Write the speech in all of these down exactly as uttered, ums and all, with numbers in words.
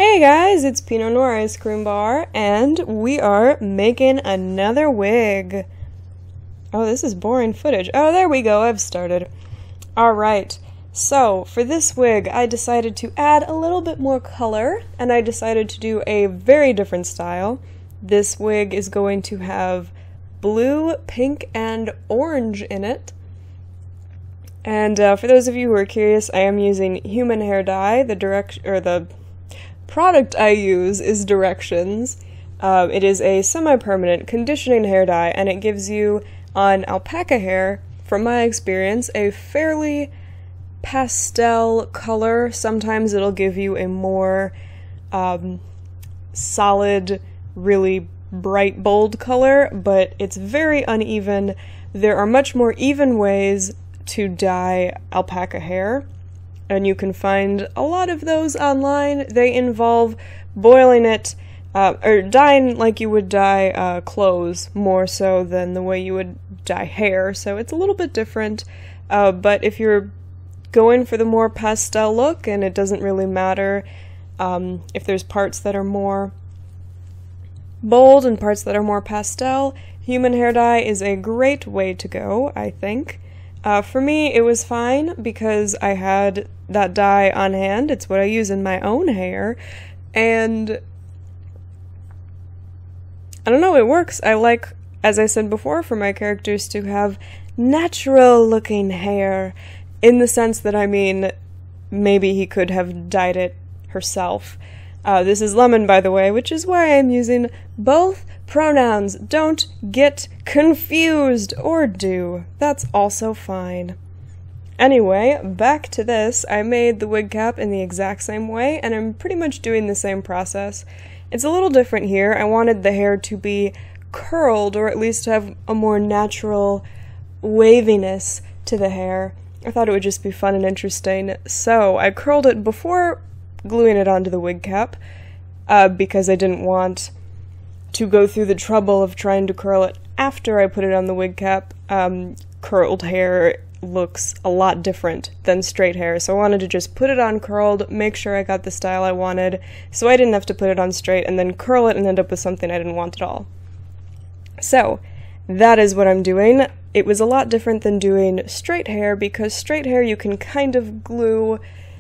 Hey guys, it's Pinot Noir Ice Cream Bar, and we are making another wig. Oh, this is boring footage. Oh, there we go, I've started. Alright, so for this wig, I decided to add a little bit more color, and I decided to do a very different style. This wig is going to have blue, pink, and orange in it. And uh, for those of you who are curious, I am using human hair dye. The direct or the product I use is Directions. Um, it is a semi-permanent conditioning hair dye, and it gives you, on alpaca hair, from my experience, a fairly pastel color. Sometimes it'll give you a more um, solid, really bright, bold color, but it's very uneven. There are much more even ways to dye alpaca hair, and you can find a lot of those online. They involve boiling it, uh, or dyeing like you would dye uh, clothes, more so than the way you would dye hair, so it's a little bit different, uh, but if you're going for the more pastel look, and it doesn't really matter um, if there's parts that are more bold and parts that are more pastel, human hair dye is a great way to go, I think. Uh, for me, it was fine because I had that dye on hand. It's what I use in my own hair, and I don't know, it works. I like, as I said before, for my characters to have natural-looking hair, in the sense that, I mean, maybe he could have dyed it herself. Uh, this is Lemon, by the way, which is why I'm using both pronouns. Don't get confused, or do. That's also fine. Anyway, back to this. I made the wig cap in the exact same way, and I'm pretty much doing the same process. It's a little different here. I wanted the hair to be curled, or at least have a more natural waviness to the hair. I thought it would just be fun and interesting, so I curled it before gluing it onto the wig cap, uh, because I didn't want to go through the trouble of trying to curl it after I put it on the wig cap. Um, curled hair looks a lot different than straight hair, so I wanted to just put it on curled, make sure I got the style I wanted, so I didn't have to put it on straight and then curl it and end up with something I didn't want at all. So, that is what I'm doing. It was a lot different than doing straight hair, because straight hair you can kind of glue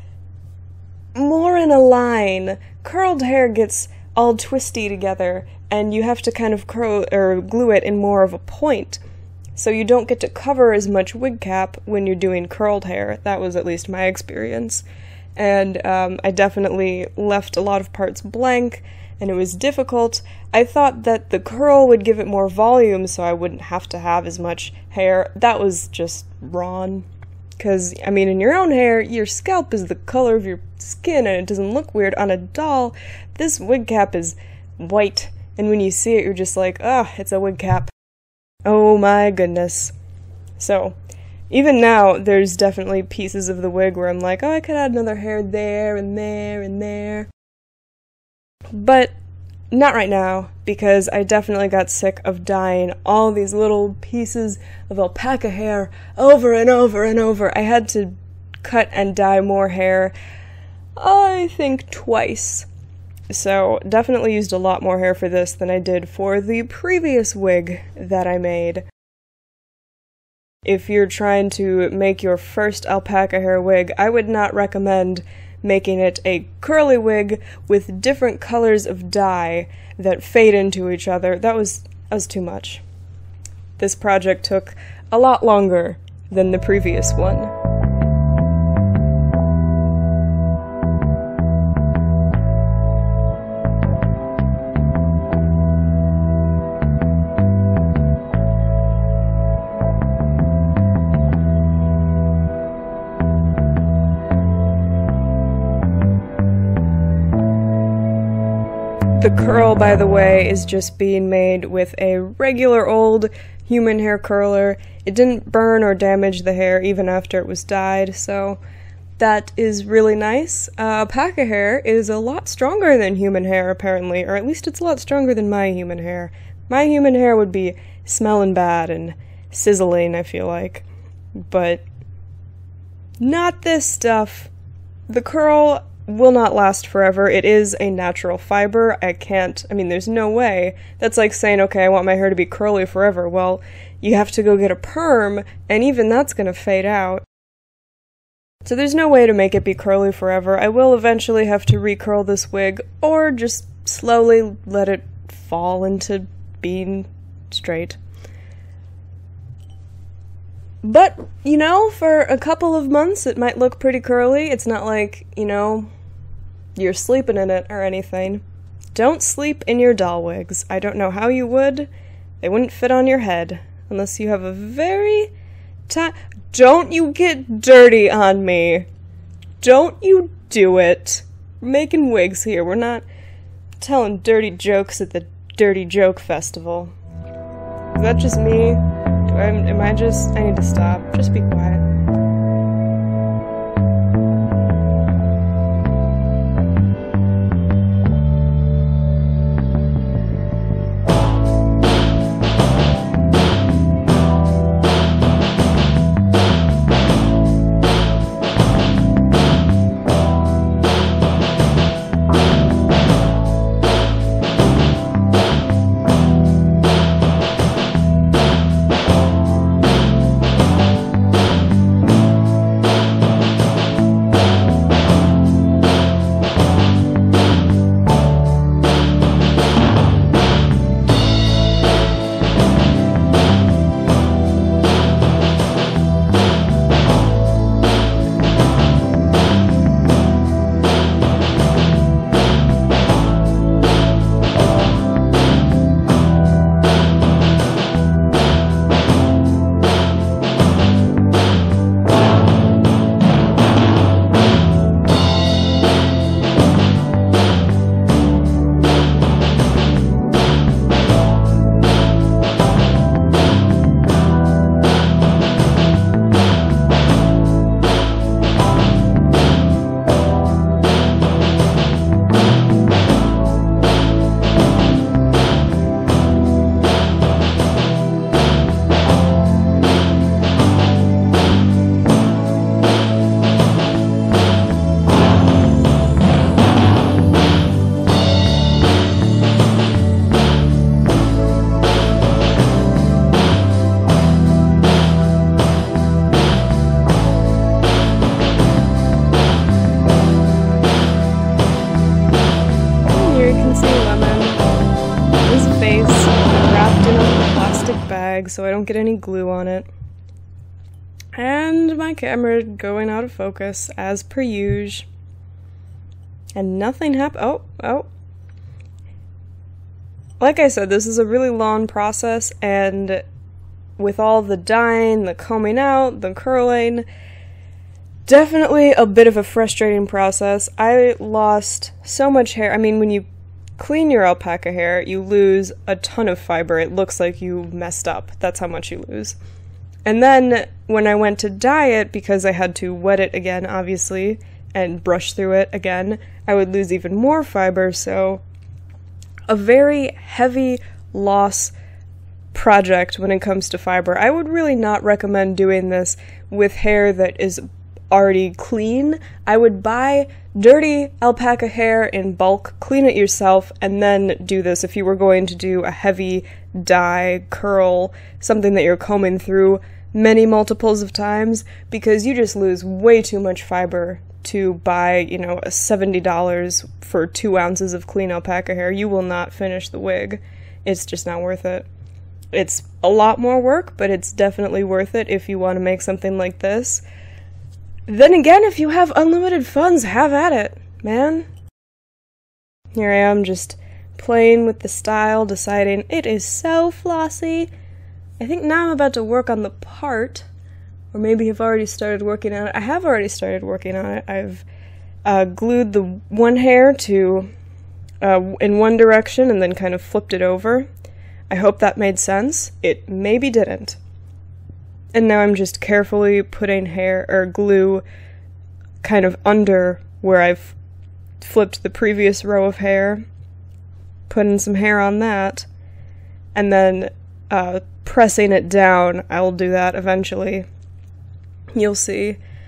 more in a line. Curled hair gets all twisty together, and you have to kind of curl or glue it in more of a point. So you don't get to cover as much wig cap when you're doing curled hair. That was at least my experience. And um, I definitely left a lot of parts blank, and it was difficult. I thought that the curl would give it more volume so I wouldn't have to have as much hair. That was just wrong. Because, I mean, in your own hair, your scalp is the color of your skin, and it doesn't look weird. On a doll, this wig cap is white, and when you see it, you're just like, ah, it's a wig cap. Oh my goodness. So, even now, there's definitely pieces of the wig where I'm like, oh, I could add another hair there, and there, and there. But not right now, because I definitely got sick of dyeing all these little pieces of alpaca hair over and over and over. I had to cut and dye more hair, I think twice. So definitely used a lot more hair for this than I did for the previous wig that I made. If you're trying to make your first alpaca hair wig, I would not recommend making it a curly wig with different colors of dye that fade into each other. That was, that was too much. This project took a lot longer than the previous one. The curl, by the way, is just being made with a regular old human hair curler. It didn't burn or damage the hair even after it was dyed, so that is really nice. Uh, alpaca hair is a lot stronger than human hair, apparently, or at least it's a lot stronger than my human hair. My human hair would be smelling bad and sizzling, I feel like. But not this stuff. The curl will not last forever. It is a natural fiber. I can't, I mean, there's no way. That's like saying, okay, I want my hair to be curly forever. Well, you have to go get a perm, and even that's gonna fade out. So there's no way to make it be curly forever. I will eventually have to recurl this wig, or just slowly let it fall into being straight. But, you know, for a couple of months it might look pretty curly. It's not like, you know, you're sleeping in it or anything. Don't sleep in your doll wigs. I don't know how you would. They wouldn't fit on your head. Unless you have a very tight... Don't you get dirty on me. Don't you do it. We're making wigs here. We're not telling dirty jokes at the Dirty Joke Festival. Is that just me? Do I, am I just... I need to stop. Just be quiet. So I don't get any glue on it. And my camera going out of focus as per usual. And nothing happened. Oh, oh. Like I said, this is a really long process, and with all the dyeing, the combing out, the curling, definitely a bit of a frustrating process. I lost so much hair. I mean, when you clean your alpaca hair, you lose a ton of fiber. It looks like you messed up. That's how much you lose. And then when I went to dye it, because I had to wet it again, obviously, and brush through it again, I would lose even more fiber, so a very heavy loss project when it comes to fiber. I would really not recommend doing this with hair that is already clean. I would buy dirty alpaca hair in bulk, clean it yourself, and then do this if you were going to do a heavy dye, curl, something that you're combing through many multiples of times, because you just lose way too much fiber to buy, you know, seventy dollars for two ounces of clean alpaca hair. You will not finish the wig. It's just not worth it. It's a lot more work, but it's definitely worth it if you want to make something like this. Then again, if you have unlimited funds, have at it, man. Here I am just playing with the style, deciding it is so flossy. I think now I'm about to work on the part, or maybe have already started working on it. I have already started working on it. I've uh, glued the one hair to uh, in one direction and then kind of flipped it over. I hope that made sense. It maybe didn't. And now I'm just carefully putting hair or glue kind of under where I've flipped the previous row of hair, putting some hair on that, and then uh, pressing it down. I'll do that eventually. You'll see.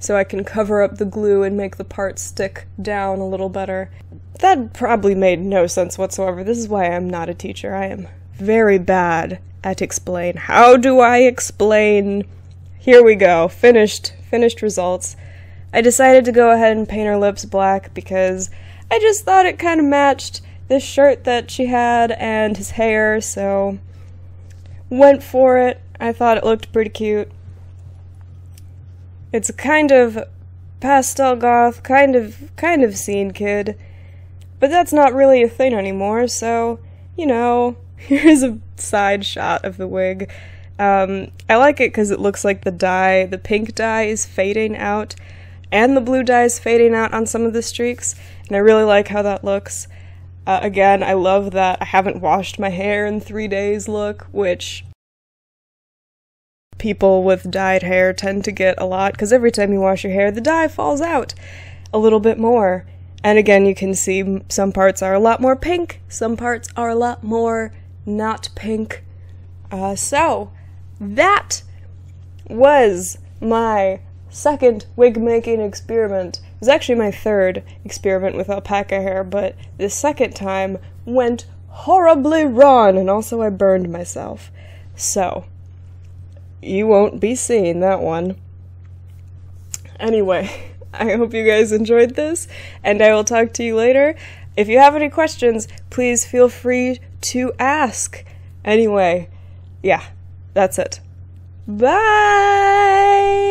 so I can cover up the glue and make the part stick down a little better. That probably made no sense whatsoever. This is why I'm not a teacher. I am very bad at explain. How do I explain? Here we go. Finished. Finished results. I decided to go ahead and paint her lips black because I just thought it kind of matched this shirt that she had and his hair, so went for it. I thought it looked pretty cute. It's a kind of pastel goth, kind of kind of scene kid, but that's not really a thing anymore, so, you know, here's a side shot of the wig. Um, I like it because it looks like the dye, the pink dye is fading out, and the blue dye is fading out on some of the streaks, and I really like how that looks. Uh, again, I love that I haven't washed my hair in three days look, which people with dyed hair tend to get a lot, because every time you wash your hair, the dye falls out a little bit more. And again, you can see some parts are a lot more pink, some parts are a lot more not pink. Uh, so, that was my second wig making experiment. It was actually my third experiment with alpaca hair, but the second time went horribly wrong, and also I burned myself. So, you won't be seeing that one. Anyway, I hope you guys enjoyed this, and I will talk to you later. If you have any questions, please feel free to ask. Anyway, yeah, that's it. Bye!